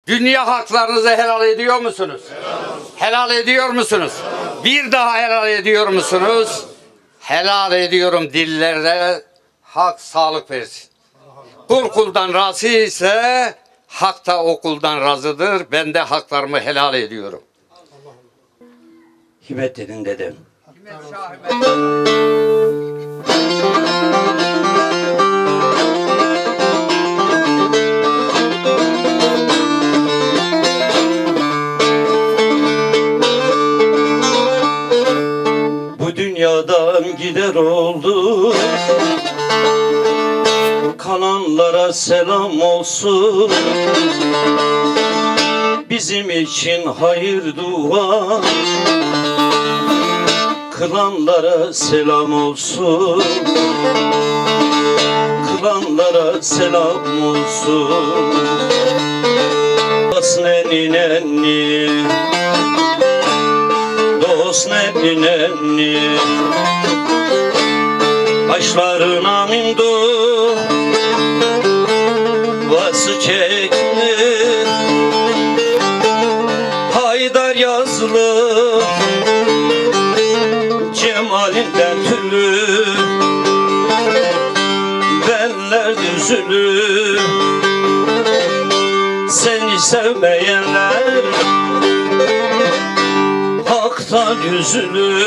Dünya haklarınızı helal ediyor musunuz? Helal ediyor musunuz? Bir daha helal ediyor musunuz? Helal ediyorum, dillere hak sağlık versin. Kul kuldan razı ise hak da o kuldan razıdır. Ben de haklarımı helal ediyorum. Himmet dedin dedem. Bu dünyadan gider oldu, kalanlara selam olsun. Bizim için hayır dua, kılanlara selam olsun. Kılanlara selam olsun. Dost nenni nenni, dost nenni nenni, başlarına mindu vası çekti. Haydar yazılı cemalinden türlü, benler düzülü. Seni sevmeyenler haktan yüzülü.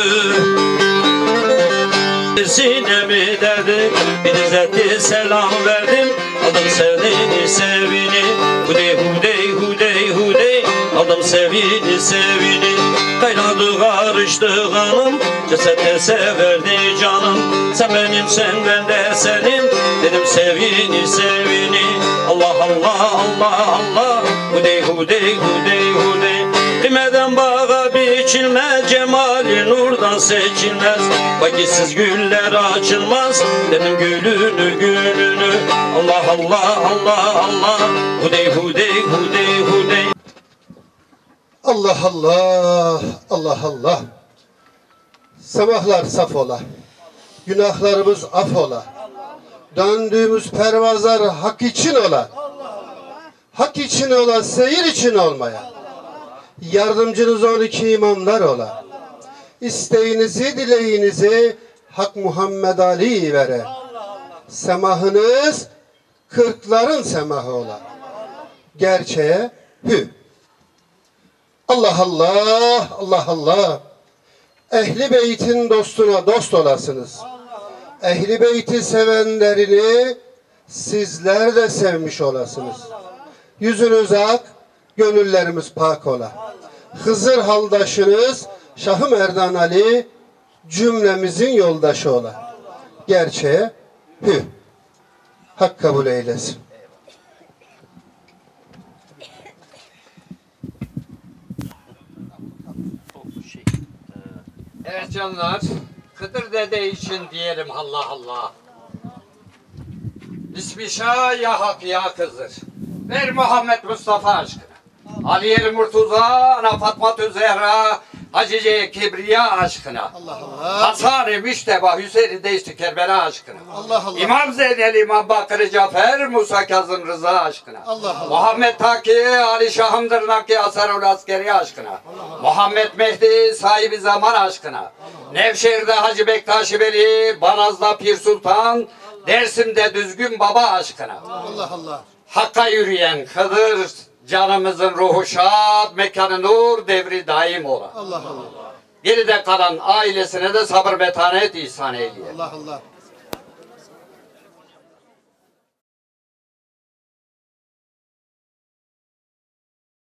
Sinemi derdim, bir izzetti selam verdim. Aldım sevdiğini sevini, hudey hudey hudey hudey. Aldım sevini sevini, kaynadı karıştı kanım. Cesette severdi canım. Sen benimsen ben de senin, dedim sevini sevini. Allah Allah Allah Allah, hudey hudey hudey hudey. Kıymeden bağa biçilmez, cemali nurdan seçilmez. Vakitsiz güller açılmaz, dedim gülünü gülünü. Allah Allah Allah Allah, hudey hudey hudey hudey. Allah Allah, Allah Allah. Sabahlar saf ola, günahlarımız af ola. Döndüğümüz pervazlar hak için ola. Hak için ola, seyir için olmaya. Yardımcınız 12 imamlar ola. İsteğinizi, dileğinizi Hak Muhammed Ali vere. Semahınız kırkların semahı ola. Gerçeğe hü. Allah Allah, Allah Allah. Ehli beytin dostuna dost olasınız. Ehli beyti sevenlerini sizler de sevmiş olasınız. Yüzünüz ak, gönüllerimiz pak ola. Hızır haldaşınız Şah-ı Merdan Ali cümlemizin yoldaşı ola. Gerçeğe hü. Hak kabul eylesin. Evet canlar, Kıdır Dede için diyelim Allah Allah. Bismillah ya Hak ya Kızır. Ver Muhammed Mustafa aşkına. Aliye Murtuza, Ana Fatma Zehra, Hacıce Kibriya aşkına. Allah Allah. Hasan-ı Müşteba, Hüseyin Değişti Kerbela aşkına. Allah Allah. İmam Zeynel, İmam Bakır Cafer, Musa Kazım Rıza aşkına. Allah Allah. Muhammed Taki, Ali Şahımdır Nakki Asarul Askeri aşkına. Allah. Muhammed Mehdi, sahibi zaman aşkına. Allah. Nevşehir'de Hacı Bektaş Veli, Banaz'da Pir Sultan, Dersim'de Düzgün Baba aşkına. Allah Allah. Hakka yürüyen Kıdır, canımızın ruhu şad, mekanı nur, devri daim ola. Allah Allah. Geride kalan ailesine de sabır metanet ihsan eyleye. Allah Allah.